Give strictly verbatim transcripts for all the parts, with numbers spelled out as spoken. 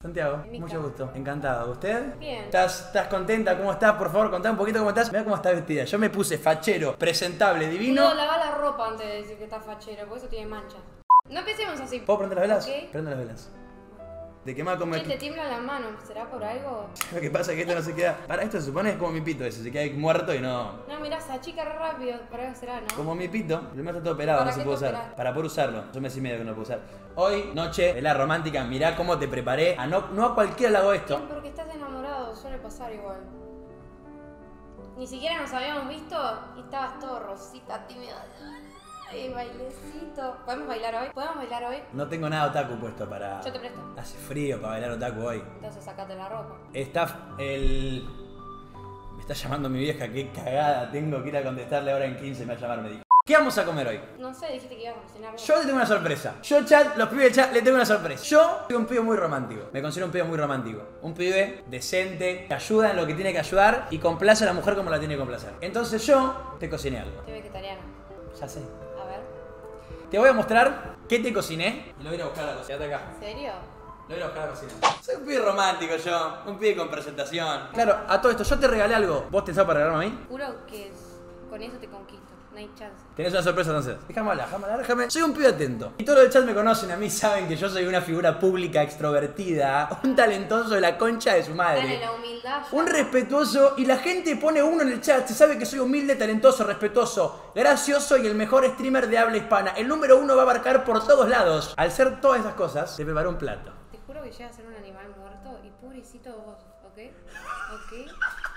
Santiago, mucho gusto. Encantado. ¿Usted? Bien. ¿Estás, ¿Estás contenta? ¿Cómo estás? Por favor, contá un poquito cómo estás. Mira cómo estás vestida. Yo me puse fachero, presentable, divino. No, lava la ropa antes de decir que está fachero, porque eso tiene manchas. No empecemos así. ¿Puedo prender las velas? Ok. Prende las velas. De quemar como Che, el... te tiembla la mano, ¿será por algo? Lo que pasa es que esto no se queda... Para, esto se supone es como mi pito ese, se queda ahí muerto y no... No, mirá, se achica re rápido, por algo será, ¿no? Como mi pito, primero está todo operado, ¿Para no se qué puede te usar. operaste? Para poder usarlo. Yo me y medio que no lo puedo usar. Hoy, noche, vela romántica, mirá cómo te preparé. A no, no a cualquiera le hago esto. Bien, porque estás enamorado, suele pasar igual. Ni siquiera nos habíamos visto y estabas todo rosita, tímida. Ay, bailecito. ¿Podemos bailar hoy? ¿Podemos bailar hoy? No tengo nada otaku puesto para... Yo te presto. Hace frío para bailar otaku hoy. Entonces sacate la ropa. Está el... Me está llamando mi vieja, qué cagada tengo que ir a contestarle ahora en quince, me va a llamar, me dijo. ¿Qué vamos a comer hoy? No sé, dijiste que ibas a cocinar. Yo le tengo una sorpresa. Yo, chat, los pibes del chat, le tengo una sorpresa. Yo soy un pibe muy romántico. Me considero un pibe muy romántico. Un pibe decente, que ayuda en lo que tiene que ayudar y complace a la mujer como la tiene que complacer. Entonces yo te cociné algo. Soy vegetariana. Ya sé. A ver. Te voy a mostrar qué te cociné. Y lo voy a ir a buscar a la cocina. Quédate acá. ¿En serio? Lo voy a ir a buscar a la cocina. Soy un pibe romántico yo. Un pibe con presentación. Claro, a todo esto, yo te regalé algo. ¿Vos tenés algo para regalarme a mí? Juro que con eso te conquisto. No hay chance. Tenés una sorpresa entonces. Déjame hablar, déjame hablar, déjame. Soy un pibe atento. Y todos los del chat me conocen a mí, saben que yo soy una figura pública extrovertida, un talentoso de la concha de su madre. Dale, la humildad. ya. Un respetuoso, y la gente pone uno en el chat, se sabe que soy humilde, talentoso, respetuoso, gracioso y el mejor streamer de habla hispana. El número uno va a abarcar por todos lados. Al ser todas esas cosas, te preparó un plato. Te juro que llega a ser un animal muerto y pobrecito vos, ¿ok? ¿Ok?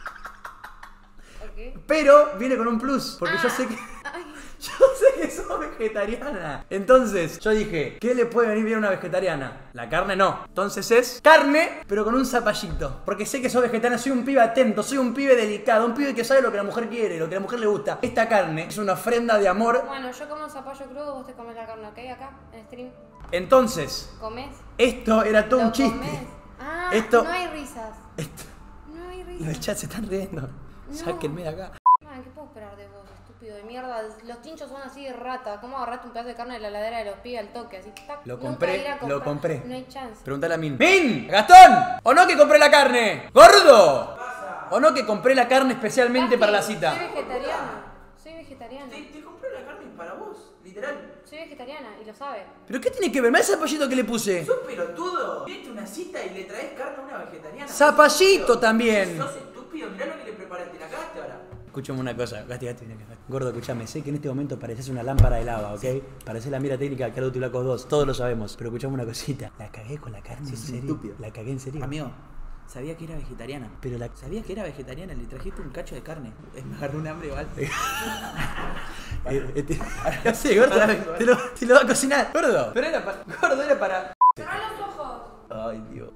¿Ok? Pero viene con un plus, porque Ah. yo sé que... Ay, Yo sé que sos vegetariana. Entonces, yo dije, ¿qué le puede venir bien a una vegetariana? La carne no. Entonces es carne, pero con un zapallito. Porque sé que sos vegetariana, soy un pibe atento, soy un pibe delicado, un pibe que sabe lo que la mujer quiere, lo que a la mujer le gusta. Esta carne es una ofrenda de amor. bueno, yo como zapallo crudo, vos te comes la carne, ¿ok? Acá, en stream. Entonces, ¿Comes? esto era todo ¿Lo un chiste. comes? Ah, Esto- no hay risas. Esto... No hay Los risas. del chat se están riendo. No. Sáquenme de acá. Man, ¿qué puedo esperar de vos, estúpido de mierda? Los tinchos son así de rata. ¿Cómo agarraste un pedazo de carne de la heladera de los pibes al toque? Así, tac, Lo nunca compré, ir a lo comprar. compré. No hay chance. Pregúntale a Min. ¡Min! ¡Gastón! ¿O no que compré la carne? ¡Gordo! ¿O no que compré la carne especialmente Papi, para la cita? Soy vegetariana. Soy vegetariana. Te, te compré la carne para vos, literal. Soy vegetariana y lo sabe. ¿Pero qué tiene que ver? ¿Me ese zapallito que le puse? ¿Sos pelotudo? Viste una cita y le traes carne a una vegetariana. Zapallito ¿Sos también. Sos estúpido, mirá lo que le preparaste, la cagaste ahora. Escúchame una cosa, Gasti, Gasti, ven acá. Gordo, escúchame, sé que en este momento pareces una lámpara de lava, ¿ok? Pareces la mira técnica de Call of Duty Black Ops dos, todos lo sabemos. Pero escuchame una cosita, la cagué con la carne, ¿en Sos un serio? estúpido. La cagué en serio. Amigo, sabía que era vegetariana. Pero la... Sabía que era vegetariana, le trajiste un cacho de carne. Es- Me agarró un hambre igual. Eh, este... Sí, gordo, te lo, te lo va a cocinar, gordo. Pero era para... Gordo, era para... Cerrá los ojos. Ay, Dios.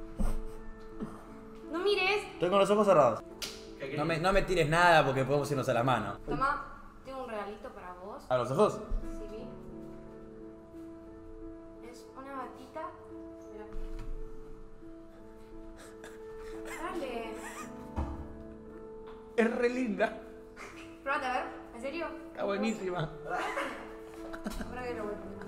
No mires. Estoy con los ojos cerrados. No me, no me tires nada porque podemos irnos a la mano. Toma, tengo un regalito para vos. ¿A los ojos? Sí, vi. Es una batita. Mira. Dale. Es re linda. Pruébate a ver. ¿En serio? Está buenísima. Ahora que lo voy a poner.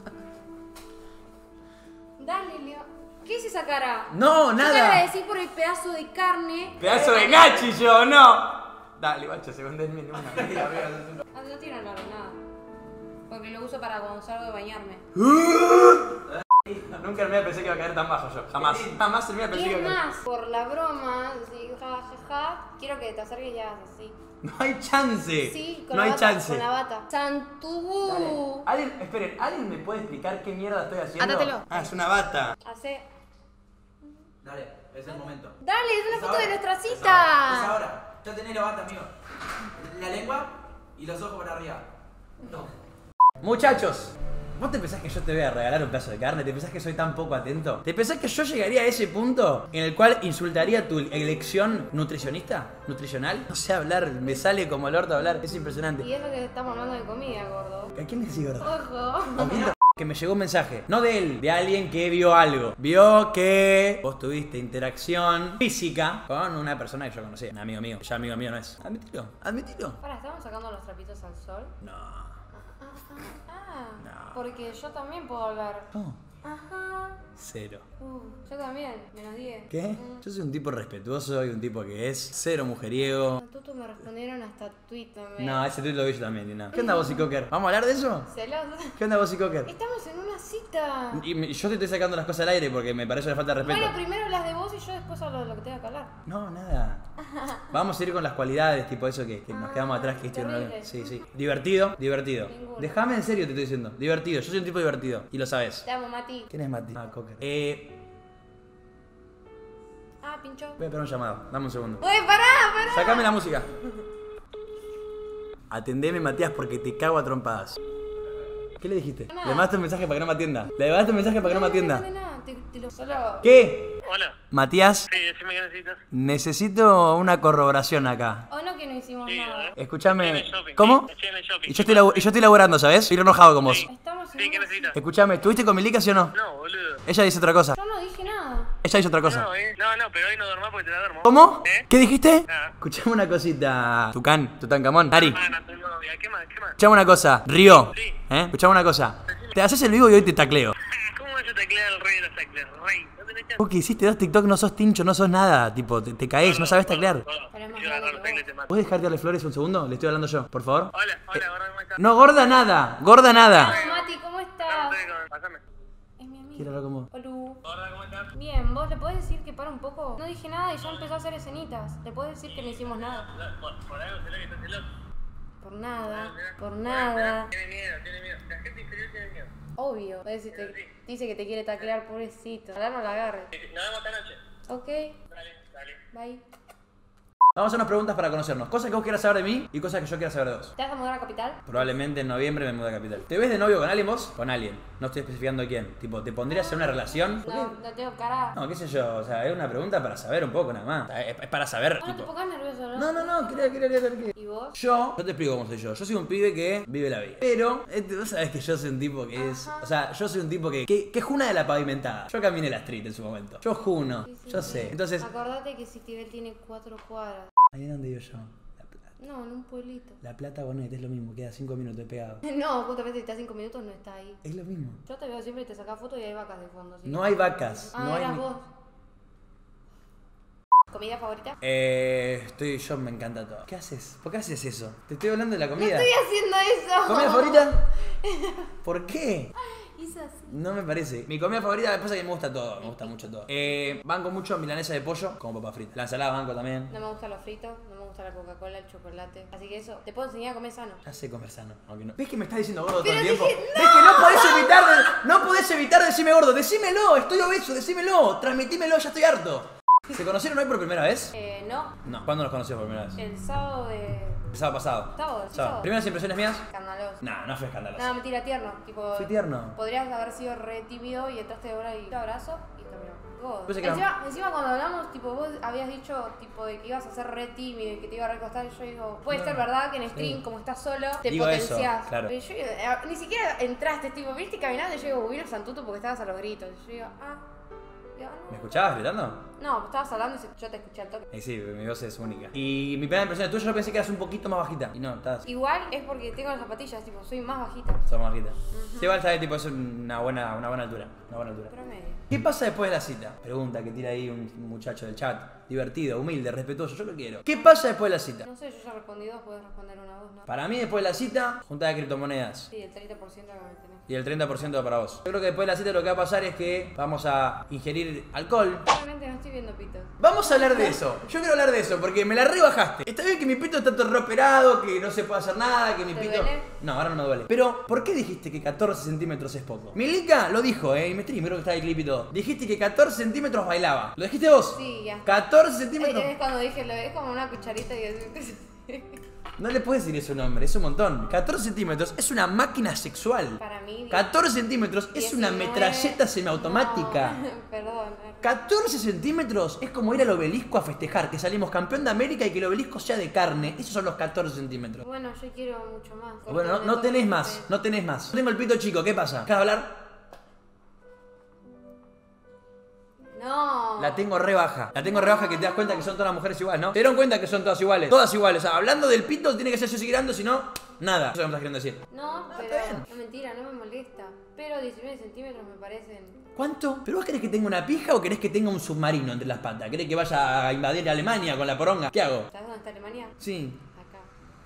Dale, Leo. ¿Qué es esa cara? No, Yo te nada. agradecí por el pedazo de carne. Pedazo de gachi yo, no. Dale, bacho, se condenme en una. Ah, no tiene olor, nada. Porque lo uso para cuando salgo de bañarme. Nunca en mi vida pensé que iba a caer tan bajo yo. Jamás. Jamás en mi vida pensé Y que es iba a caer. más, por la broma, así, ja, ja, ja, quiero que te acerques y hagas así. No hay chance. Sí, con no la hay bata, chance. con la bata. Santubú. ¿Alguien, esperen, ¿alguien me puede explicar qué mierda estoy haciendo? Átatelo. Ah, es una bata. Hace... Dale, es el momento. Dale, es una Es foto ahora, de nuestra es ahora, Es cita. ahora. Ya tenés la bata, amigo. La lengua y los ojos para arriba. No. Muchachos, ¿vos te pensás que yo te voy a regalar un pedazo de carne? ¿Te pensás que soy tan poco atento? ¿Te pensás que yo llegaría a ese punto en el cual insultaría tu elección nutricionista? ¿Nutricional? No sé hablar, me sale como el orto hablar, es impresionante. Y es lo que estamos hablando de comida, gordo. ¿A quién le decís, gordo? Ojo. Que me llegó un mensaje, no de él, de alguien que vio algo. Vio que vos tuviste interacción física con una persona que yo conocía, un amigo mío. Ya amigo mío no es. Admitilo, admitilo. Para, ¿estamos sacando los trapitos al sol? No. Ah, No. porque yo también puedo hablar. No. Ajá. Cero. Uh, yo también, menos diez. ¿Qué? Mm. Yo soy un tipo respetuoso y un tipo que es cero mujeriego. A Tutu me respondieron hasta tweet también. No, ese tweet lo vi yo también, y nada. ¿Qué onda vos y Cocker? ¿Vamos a hablar de eso? Celoso. ¿Qué onda vos y Cocker? Estamos en una cita. Y me- yo te estoy sacando las cosas al aire porque me parece una falta de respeto. Bueno, primero hablas de vos y yo después hablo de lo que tenga que hablar. No, nada. Vamos a ir con las cualidades, tipo eso que, que nos Ah, quedamos atrás, que estoy terrible. Sí, sí. Divertido, divertido. Ninguno. Déjame en serio, te estoy diciendo. Divertido. Yo soy un tipo divertido. Y lo sabes. Te amo, Mati. ¿Quién es Mati? Ah, Cocker. Eh. Ah, pinchó. Voy a esperar un llamado. Dame un segundo. Uy, pará, pará. Sacame la música. Atendeme, Matías, porque te cago a trompadas. ¿Qué le dijiste? Nada. Le mandaste un mensaje para que no me atienda. Le mandaste un mensaje para que no me atienda. No, no, no, no, te, te lo solo. ¿Qué? Hola. Matías, Sí, decime qué necesitas. necesito una corroboración acá. O no que no hicimos Sí, a nada. ver. Estoy en Escúchame. el shopping. ¿Cómo? Estoy en el shopping. Y yo estoy, labu- y yo estoy laburando, ¿sabes? Estoy enojado con vos. Sí. Estamos en Sí, ¿qué una necesitas? Escúchame, ¿estuviste con Milika, sí o no? No, boludo. Ella dice otra cosa. Yo no dije nada. Ella dice otra cosa. No, eh. No, no, pero hoy no dormás porque te la duermo. ¿Cómo? ¿Eh? ¿Qué dijiste? Ah. Escuchame una cosita. Tucán, Tutankamón. Ari, Hermana, tu novia. ¿Qué más? ¿Qué más? escuchame una cosa. Río. Sí. ¿Eh? Escuchame una cosa. Te haces el vivo y hoy te tacleo. ¿Cómo vas a teclear al rey de los tecleos? Rey, no tenés chance. Vos que hiciste dos TikTok, no sos tincho, no sos nada. Tipo, te, te caes, no sabes taclear. Gordo, Pero es más yo agarro grande los que tecles y te mato. ¿Puedes dejar de darle flores un segundo? Le estoy hablando yo, por favor. Hola, hola, gordo, ¿cómo estás? No, gorda nada. Gorda nada. Hola, Mati, ¿cómo Dame un estás? teléfono, Pásame. Es mi amigo. Quiero hablar con vos. Olu. Gorda, ¿cómo estás? Bien, ¿vos le podés decir que para un poco? No dije nada y ya empezó a hacer escenitas. Le podés decir que no hicimos nada. No, Por, por algo se ve que estás celoso. Por nada, por Mirá, nada. mirá, Tiene miedo, tiene miedo. La gente inferior tiene miedo. Obvio. Podés decir, te- dice que te quiere taclear, pobrecito. Ojalá no la agarre. Sí, sí, Nos vemos esta noche. Ok, Dale, dale. bye. Vamos a hacer unas preguntas para conocernos. Cosas que vos quieras saber de mí y cosas que yo quiera saber de vos. ¿Te vas a mudar a Capital? Probablemente en noviembre me mude a Capital. ¿Te ves de novio con alguien vos? Con alguien. No estoy especificando quién. Tipo, ¿te pondrías en una relación? ¿Por qué? No, no tengo cara. No, qué sé yo. O sea, es una pregunta para saber un poco nada más. Es, es para saber. No, no te tipo. pongas nervioso, ¿no? No, no, no. Quería, quería, quería ver qué. ¿Y vos? Yo, yo te explico cómo soy yo. Yo soy un pibe que vive la vida. Pero, este, vos sabés que yo soy un tipo que es. Ajá. O sea, yo soy un tipo que, que, que juna de la pavimentada. Yo caminé la street en su momento. Yo juno. Sí, sí, Yo sí. sé. Entonces. Acordate que Citibel tiene cuatro cuadras. Ahí es donde vivo yo. La Plata. No, en un pueblito. La Plata, bueno, es lo mismo. Queda cinco minutos pegado. No, justamente si está cinco minutos no está ahí. Es lo mismo. Yo te veo siempre y te sacas fotos y hay vacas de fondo. ¿sí? No hay vacas. Ah, no hay eras ni- vos. ¿Comida favorita? Eh, estoy, yo me encanta todo. ¿Qué haces? ¿Por qué haces eso? Te estoy hablando de la No comida. estoy haciendo eso. ¿Comida favorita? ¿Por qué? Hice así. No me parece. Mi comida favorita, pasa que me gusta todo, me gusta mucho todo. Eh, banco mucho milanesa de pollo como papa frita. La ensalada banco también. No me gusta los fritos, no me gusta la Coca-Cola, el chocolate. Así que eso, te puedo enseñar a comer sano. Ya sé comer sano, aunque no. ¿Ves que me estás diciendo gordo todo Pero el tiempo? dije, ¿Ves que no podés evitar de, no podés evitar decirme gordo? Decímelo, estoy obeso, decímelo, transmitímelo, ya estoy harto. ¿Se conocieron hoy por primera vez? Eh, no. No. ¿Cuándo nos conocimos por primera vez? El sábado de. El sábado pasado. Sábado, sí, Sábado. sábado. ¿Primeras impresiones mías? Escandaloso. No, no fue escandaloso. No, mentira, tierno. Tipo. Fui tierno. Podrías haber sido re tímido y entraste de hora y te abrazo y terminó. God. Pensé que era- Encima, encima cuando hablamos, tipo, vos habías dicho tipo de que ibas a ser re tímido y que te iba a recostar, y yo digo, puede No. ser verdad que en stream, Sí. como estás solo, te Digo eso, potenciás. claro. Pero yo, eh, ni siquiera entraste, tipo, viste caminando y yo digo, vino Santuto porque estabas a los gritos. Y yo digo, ah. Digo, ah, no. ¿Me escuchabas gritando? No, estabas hablando y se- yo te escuché al toque. Eh, sí, mi voz es única. Y mi primera impresión de tuya, yo pensé que eras un poquito más bajita. Y no, estás. Igual es porque tengo las zapatillas, tipo, soy más bajita. Sos más bajita. Sí, igual sabes, tipo, es una buena, una buena altura. Una buena altura. Promedio. ¿Qué pasa después de la cita? Pregunta que tira ahí un muchacho del chat. Divertido, humilde, respetuoso. Yo lo quiero. ¿Qué pasa después de la cita? No sé, yo ya respondí dos, puedes responder una vos, ¿no? Para mí, después de la cita, juntada de criptomonedas. Sí, el treinta por ciento que me tenés. Y el treinta por ciento para vos. Yo creo que después de la cita lo que va a pasar es que vamos a ingerir alcohol. Realmente no estoy viendo pitos. Vamos a hablar de eso. Yo quiero hablar de eso porque me la rebajaste. Está bien que mi pito está todo operado, que no se puede hacer nada, que mi ¿Te pito. duele? No, ahora no me duele. Pero, ¿por qué dijiste que catorce centímetros es poco? Milika lo dijo, eh, y me stream, creo que está el clip y todo. Dijiste que catorce centímetros bailaba. ¿Lo dijiste vos? Sí, ya. catorce Es, centímetros. es cuando dije, lo es como una cucharita y así. No le puedes decir eso a un hombre, es un montón. catorce centímetros es una máquina sexual. Para mí. catorce centímetros es una diecinueve. metralleta semiautomática. No, perdón. catorce centímetros es como ir al obelisco a festejar, que salimos campeón de América y que el obelisco sea de carne. Esos son los catorce centímetros. Bueno, yo quiero mucho más. Bueno, no, no tenés más, no tenés más. Tengo el pito chico, ¿qué pasa? ¿Querés hablar? No. La tengo re baja. La tengo re baja que te das cuenta que son todas las mujeres iguales, ¿no? Te dieron cuenta que son todas iguales. Todas iguales. O sea, hablando del pito tiene que ser yo girando, si no... nada. Eso es lo que me estás queriendo decir. No, está pero bien. no mentira, no me molesta. Pero diecinueve centímetros me parecen. ¿Cuánto? ¿Pero vos querés que tenga una pija o querés que tenga un submarino entre las patas? ¿Querés que vaya a invadir Alemania con la poronga? ¿Qué hago? ¿Sabes dónde está Alemania? Sí. Acá.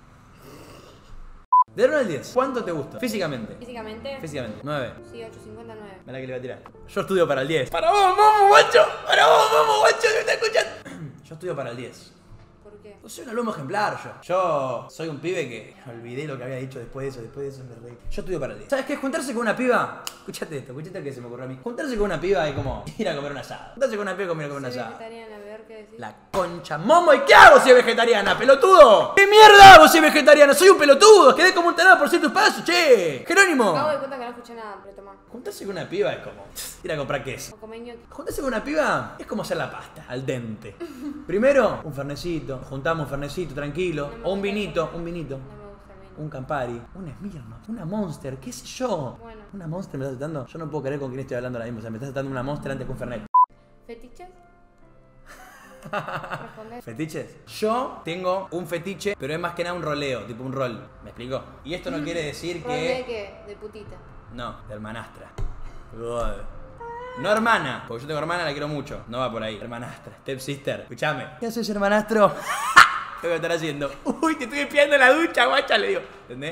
De uno al diez, ¿cuánto te gusta? Físicamente. Físicamente. Físicamente. nueve. Sí, ocho cincuenta nueve. Mirá que le voy a tirar. Yo estudio para el diez. ¡Para vos, vamos, guacho! ¡Para vos, vamos, guacho! ¿Me estás escuchando? Yo estudio para el diez. ¿Por qué? Yo soy un alumno ejemplar, yo. Yo soy un pibe que olvidé lo que había dicho después de eso, después de eso me reí. Yo estudio para el diez. ¿Sabes qué? Juntarse con una piba. Escuchate esto, escuchate que se me ocurrió a mí. Juntarse con una piba es como ir a comer un asado. Juntarse con una piba es como ir a comer un Soy asado. vegetariana, a ver qué decís. La concha, momo, ¿y qué hago si es vegetariana, pelotudo? ¿Qué mierda hago si es vegetariana? Soy un pelotudo, quedé como un tarado por ciertos pasos, che. Jerónimo. Me acabo de cuenta que no escuché nada, pero toma. Juntarse con una piba es como ir a comprar queso. O comé ñoqui. Juntarse con una piba es como hacer la pasta, al dente. Primero, un fernecito, juntamos un fernecito tranquilo, No me o un gusta el vinito, fernet. un vinito, No me gusta el vino. un Campari, un Smirnoff, una Monster, qué sé yo. Bueno. Una Monster me estás dando. Yo no puedo creer con quién estoy hablando ahora mismo, o sea, me estás dando una Monster antes que un Fernet. ¿Fetiches? Responder. ¿Fetiches? Yo tengo un fetiche, pero es más que nada un roleo, tipo un rol. ¿Me explico? Y esto no quiere decir ¿Rol de que... qué? De putita. No, de hermanastra. God. No hermana, porque yo tengo hermana, la quiero mucho. No va por ahí. Hermanastra, step sister. Escuchame. ¿Qué haces, hermanastro? ¿Qué voy a estar haciendo? Uy, te estoy espiando en la ducha, guacha, le digo. ¿Entendés?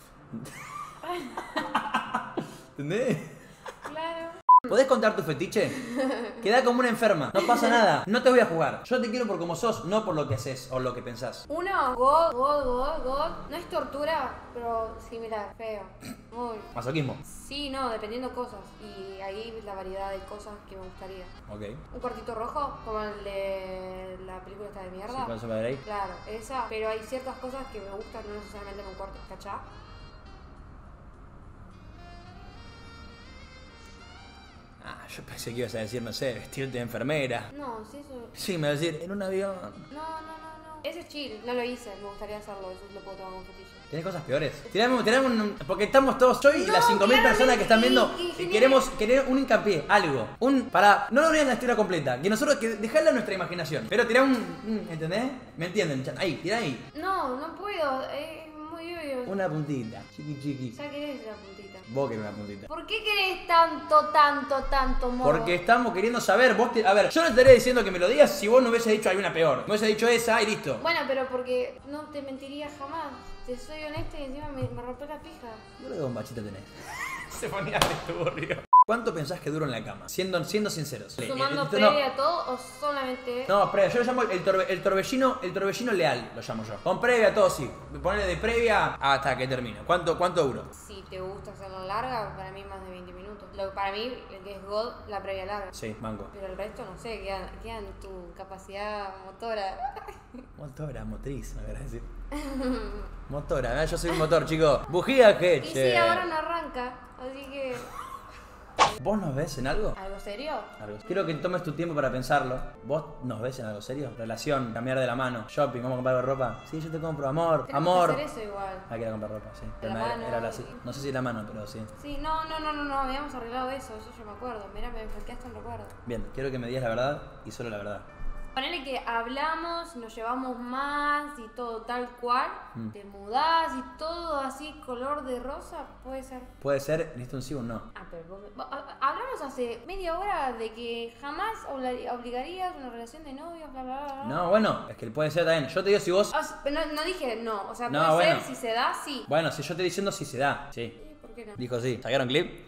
¿Entendés? Claro. ¿Podés contar tu fetiche? Queda como una enferma. No pasa nada. No te voy a jugar. Yo te quiero por como sos, no por lo que haces o lo que pensás. Uno, God, God, God, God. No es tortura, pero similar, feo. Muy. Masoquismo. Sí, no, dependiendo cosas. Y ahí la variedad de cosas que me gustaría. Ok. Un cuartito rojo, como el de la película esta de Sí, mierda. ¿cuál se va a ver ahí? Claro, esa. Pero hay ciertas cosas que me gustan, no necesariamente en un cuarto, ¿cachá? Ah, yo pensé que ibas a decir, no sé, vestirte de enfermera. No, sí, eso. Sí, me vas a decir, en un avión. No, no, no, no. Ese es chill, no lo hice, me gustaría hacerlo, eso lo puedo tomar como fetiche. ¿Tenés cosas peores? Tirame, tirame un... Porque estamos todos, yo y No, las cinco mil personas que están viendo, claramente, y- y y queremos querer un hincapié, algo. Un... Para... No lo vean la historia completa, que nosotros... que Dejadla a nuestra imaginación. Pero tirá un... un- ¿Entendés? ¿Me entienden? Ahí, tirá ahí. No, no puedo, es muy obvio. Una puntita. Chiqui, chiqui. Ya querés la puntita. Vos querés una puntita. ¿Por qué querés tanto, tanto, tanto, modo? Porque estamos queriendo saber, vos te- a ver, yo no estaría diciendo que me lo digas si vos no hubiese dicho alguna peor. Me hubiese dicho esa y listo. Bueno, pero porque no te mentiría jamás. Te soy honesta y encima me, me rompe la pija. Yo creo que bombachita tenés. Se ponía de turbio. ¿Cuánto pensás que duro en la cama? Siendo, siendo sinceros. ¿Sumando Eh, eh, no, previa a todo o solamente...? No, previa, yo lo llamo el, torbe- el torbellino, el torbellino leal, lo llamo yo. Con previa todo sí. Ponele de previa hasta que termine. ¿Cuánto, cuánto duro? Si te gusta hacerla larga, para mí más de veinte minutos. Lo, para mí, el que es God, la previa larga. Sí, manco. Pero el resto, no sé, queda, queda en tu capacidad motora. Motora, motriz, me voy a decir. Motora, ¿eh? Yo soy un motor, chicos. Bujía que, Y che. sí, ahora no arranca, así que... ¿Vos nos ves en algo? ¿Algo serio? Algo. Quiero que tomes tu tiempo para pensarlo. ¿Vos nos ves en algo serio? Relación, cambiar de la mano, shopping, vamos a comprar algo de ropa. Sí, yo te compro, amor, Tenemos amor. que hacer eso igual. Ah, quiero comprar ropa, sí. De la me- mano. era así. No sé si la mano, pero sí. Sí, no, no, no, no, no, habíamos arreglado eso, eso yo me acuerdo. Mira, me desbloqueaste un recuerdo. Bien, quiero que me digas la verdad y solo la verdad. Ponele que hablamos, nos llevamos más y todo tal cual. Mm. Te mudás y todo así, color de rosa, puede ser. Puede ser, necesito un sí o un no. Ah, pero vos me- a- a- hablamos hace media hora de que jamás obla- obligarías una relación de novios, bla, bla, bla, bla. No, bueno, es que puede ser también. Yo te digo si vos. O sea, no, no dije no, o sea, No, puede bueno. ser, si se da, sí. Bueno, si yo te estoy diciendo si se da. Sí. Sí, ¿por qué no? Dijo sí. ¿Sacaron clip?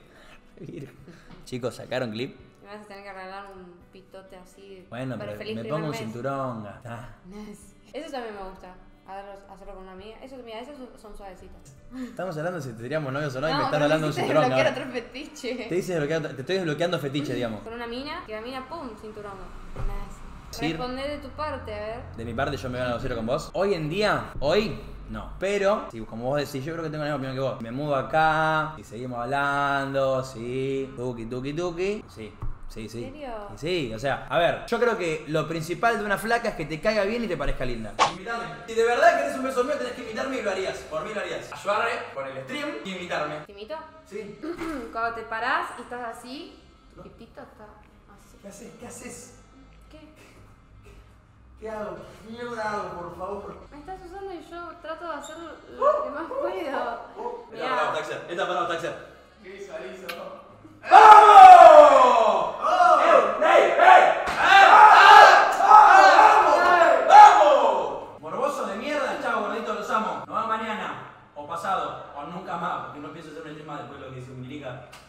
Chicos, ¿sacaron clip? Me vas a tener que regalar un pitote así. Bueno, pero pero feliz me primer pongo un mes. cinturón. Ah. Eso también me gusta. Hacerlo, hacerlo con una amiga. Eso, mira, esos son- son suavecitas. Estamos hablando si tendríamos novios o no, y me están pero hablando de un hiciste cinturón. desbloquear ahora. otro fetiche. Te dice desbloqueando- te estoy desbloqueando fetiche, digamos. Con una mina, que la mina, pum, cinturón. Nice. Sí. Responde de tu parte, a ver. De mi parte, yo me voy a negociar con vos. Hoy en día, hoy, no. Pero, si, como vos decís, yo creo que tengo la misma opinión que vos. Me mudo acá y seguimos hablando, sí. Tuki, tuki, tuki. Sí. Sí, sí. ¿En serio? Y sí, o sea, a ver, yo creo que lo principal de una flaca es que te caiga bien y te parezca linda. Invítame. Si de verdad querés un beso mío, tenés que invitarme y lo harías. Por mí lo harías. Ayudarme por el stream y invitarme. ¿Te imito? Sí. Cuando te parás y estás así, tu pitito está así. ¿Qué haces? ¿Qué haces? ¿Qué? ¿Qué hago? ¿Qué mierda hago, por favor? Me estás usando y yo trato de hacer lo que más puedo. Esta para vos, Taxer. Esta para vos, Taxer. ¿Qué hizo, hizo? ¡Vamos! ¡Oh! ¡Ey! ¡Ey! ¡Vamos! ¡Vamos! Morboso de mierda, chao, gorditos, los amo. Nos vemos mañana, o pasado, o nunca más, porque no pienso hacer un stream más después de lo que dice Milica.